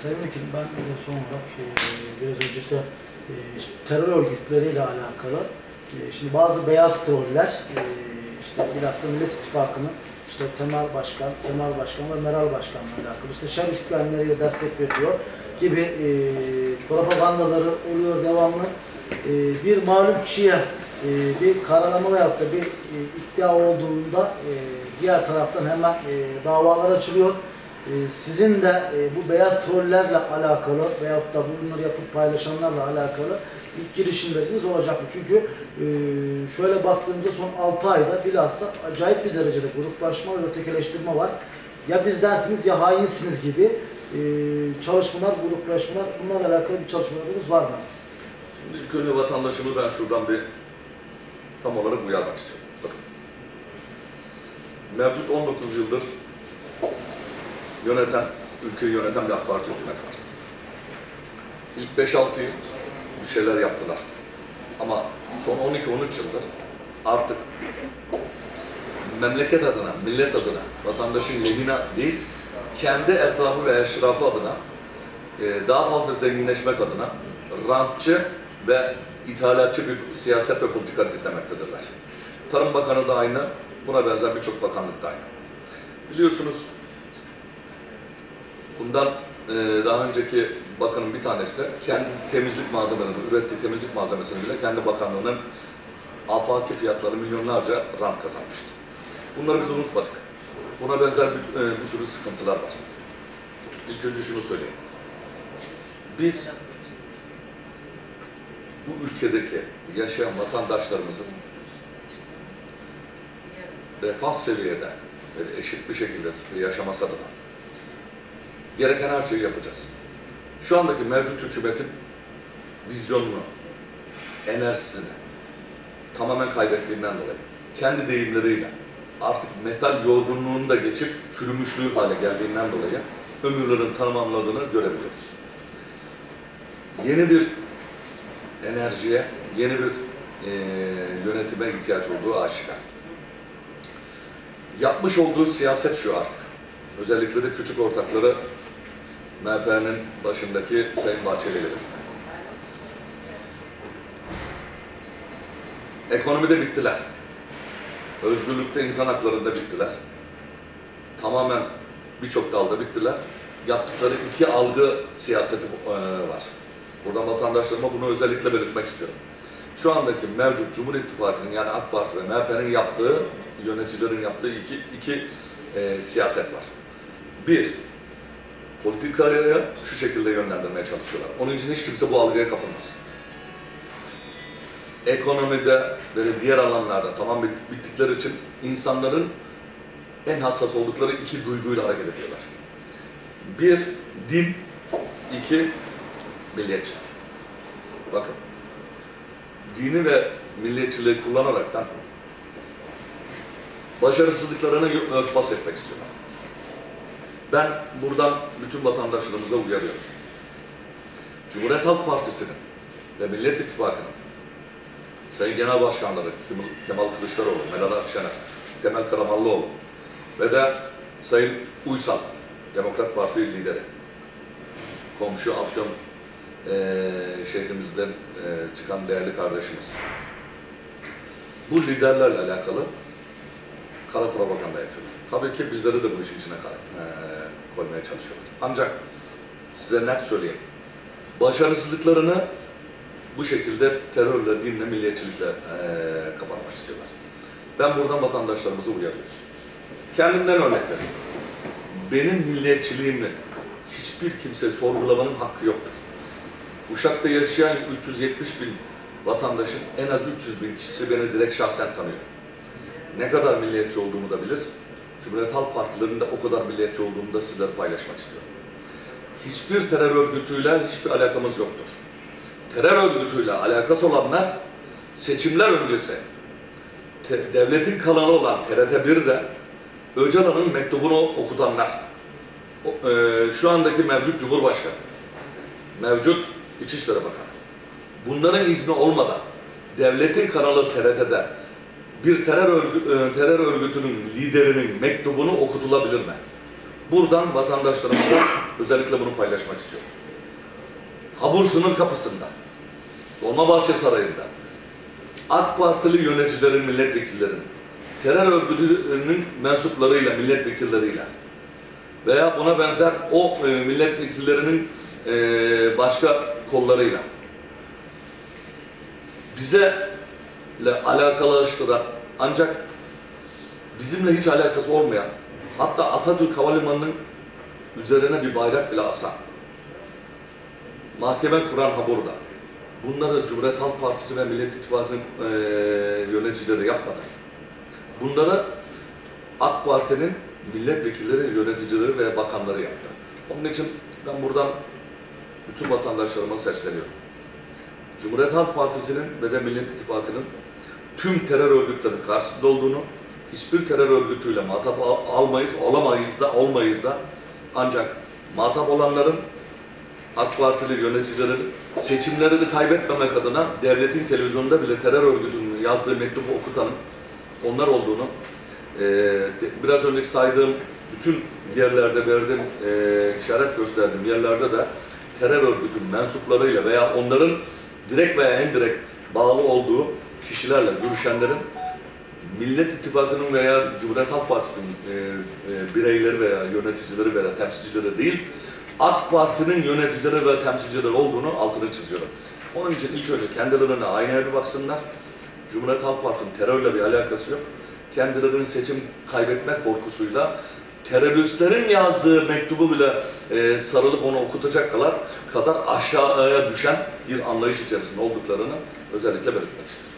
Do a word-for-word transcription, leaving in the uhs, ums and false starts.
Sayın Vekilim, ben de son olarak e, biraz önce işte, e, işte terör örgütleriyle alakalı e, şimdi bazı beyaz troller e, işte bilhassa Millet İttifakı'nın işte Temel Başkan, Temel Başkan ve Meral Başkan'la alakalı işte şer üçgenleriyle destek veriyor gibi e, propagandaları oluyor devamlı. E, bir malum kişiye e, bir karalama veyahut da bir e, iddia olduğunda e, diğer taraftan hemen e, davalar açılıyor. Ee, sizin de e, bu beyaz trollerle alakalı veyahut da bunları yapıp paylaşanlarla alakalı ilk girişimleriniz olacak mı? Çünkü e, şöyle baktığımda son altı ayda bilhassa acayip bir derecede gruplaşma ve ötekileştirme var. Ya bizdensiniz ya hainsiniz gibi e, çalışmalar, gruplaşmalar, bunlarla alakalı bir çalışmalarınız var mı? Şimdi ilk önce vatandaşımı ben şuradan bir tam olarak uyarmak istiyorum. Bakın. Mevcut on dokuz yıldır yöneten, ülkeyi yöneten bir AK Parti hükümeti var. İlk beş altı yıl bir şeyler yaptılar. Ama son on iki on üç yıldır artık memleket adına, millet adına, vatandaşın lehine değil, kendi etrafı ve eşrafı adına daha fazla zenginleşmek adına rantçı ve ithalatçı bir siyaset ve politika izlemektedirler. Tarım Bakanı da aynı, buna benzer birçok bakanlık da aynı. Biliyorsunuz, bundan e, daha önceki bakanın bir tanesi de kendi temizlik malzemelerini, ürettiği temizlik malzemesini bile kendi bakanlığının afaki fiyatları milyonlarca rant kazanmıştı. Bunları biz unutmadık. Buna benzer bir, e, bir sürü sıkıntılar var. İlk önce şunu söyleyeyim. Biz bu ülkedeki yaşayan vatandaşlarımızın refah seviyede ve eşit bir şekilde yaşaması adına gereken her şeyi yapacağız. Şu andaki mevcut hükümetin vizyonunu, enerjisini tamamen kaybettiğinden dolayı, kendi deyimleriyle artık metal yorgunluğunu da geçip çürümüşlüğü hale geldiğinden dolayı ömürlerin tamamladığını görebiliyoruz. Yeni bir enerjiye, yeni bir e, yönetime ihtiyaç olduğu aşikar. Yapmış olduğu siyaset şu artık. Özellikle de küçük ortakları M H P'nin başındaki Sayın Bahçeli'yle. Ekonomide bittiler. Özgürlükte, insan haklarında bittiler. Tamamen birçok dalda bittiler. Yaptıkları iki algı siyaseti var. Buradan vatandaşlarıma bunu özellikle belirtmek istiyorum. Şu andaki mevcut Cumhur İttifakı'nın yani AK Parti ve M H P'nin yaptığı, yöneticilerin yaptığı iki, iki e, siyaset var. Bir, politikaya şu şekilde yönlendirmeye çalışıyorlar. Onun için hiç kimse bu algıya kapılmasın. Ekonomide ve diğer alanlarda tamam bittikleri için insanların en hassas oldukları iki duyguyla hareket ediyorlar. Bir, din, iki, milliyetçilik. Bakın, dini ve milliyetçiliği kullanaraktan başarısızlıklarını örtbas etmek istiyorlar. Ben buradan bütün vatandaşlarımıza uyarıyorum. Cumhuriyet Halk Partisi'nin ve Millet İttifakı'nın Sayın Genel Başkanları Kemal Kılıçdaroğlu, Meral Akşener, Temel Karamollaoğlu ve de Sayın Uysal, Demokrat Parti lideri, komşu Afyon e, şehrimizden e, çıkan değerli kardeşimiz. Bu liderlerle alakalı kara propaganda yapıyorlar. Tabii ki bizleri de bu işin içine e, koymaya çalışıyorlar. Ancak size net söyleyeyim, başarısızlıklarını bu şekilde terörle, dinle, milliyetçilikle e, kapatmak istiyorlar. Ben buradan vatandaşlarımızı uyarıyoruz. Kendimden örnek vereyim. Benim milliyetçiliğimi hiçbir kimse sorgulamanın hakkı yoktur. Uşak'ta yaşayan üç yüz yetmiş bin vatandaşın en az üç yüz bin kişisi beni direkt şahsen tanıyor. Ne kadar milliyetçi olduğumu da bilir. Cumhuriyet Halk Partilerinde o kadar milliyetçi olduğumu da sizlere paylaşmak istiyorum. Hiçbir terör örgütüyle hiçbir alakamız yoktur. Terör örgütüyle alakası olanlar seçimler öncesi devletin kanalı olan T R T bir'de Öcalan'ın mektubunu okutanlar, o, e, şu andaki mevcut Cumhurbaşkanı, mevcut İçişleri Bakanı, bunların izni olmadan devletin kanalı T R T'de bir terör, örgü, e, terör örgütünün liderinin mektubunu okutulabilir mi? buradan vatandaşlarımıza özellikle bunu paylaşmak istiyorum. Habur sınır kapısında, Dolmabahçe Sarayı'nda AK Partili yöneticilerin, milletvekillerin, terör örgütünün mensuplarıyla, milletvekilleriyle veya buna benzer o e, milletvekillerinin e, başka kollarıyla bize alakalaştıran ancak bizimle hiç alakası olmayan, hatta Atatürk Havalimanı'nın üzerine bir bayrak bile asan, mahkeme kuran Habur'da, bunları Cumhuriyet Halk Partisi ve Millet İttifakı'nın e, yöneticileri yapmadı. Bunları AK Parti'nin milletvekilleri, yöneticileri ve bakanları yaptı. Onun için ben buradan bütün vatandaşlarıma sesleniyorum. Cumhuriyet Halk Partisi'nin ve de Millet İttifakı'nın tüm terör örgütleri karşısında olduğunu, hiçbir terör örgütüyle muhatap almayız, olamayız da, olmayız da, ancak muhatap olanların AK Partili yöneticilerin seçimleri de kaybetmemek adına devletin televizyonda bile terör örgütünün yazdığı mektubu okutanın onlar olduğunu, e, biraz önceki saydığım bütün yerlerde verdiğim, e, işaret gösterdiğim yerlerde de terör örgütünün mensuplarıyla veya onların direkt veya indirekt bağlı olduğu kişilerle görüşenlerin Millet İttifakı'nın veya Cumhuriyet Halk Partisi'nin e, e, bireyleri veya yöneticileri veya temsilcileri değil, AK Parti'nin yöneticileri ve temsilcileri olduğunu altını çiziyorum. Onun için ilk önce kendilerine aynaya bir baksınlar. Cumhuriyet Halk Partisi'nin terörle bir alakası yok. Kendilerinin seçim kaybetme korkusuyla teröristlerin yazdığı mektubu bile e, sarılıp onu okutacak kadar, kadar aşağıya düşen bir anlayış içerisinde olduklarını özellikle belirtmek istiyorum.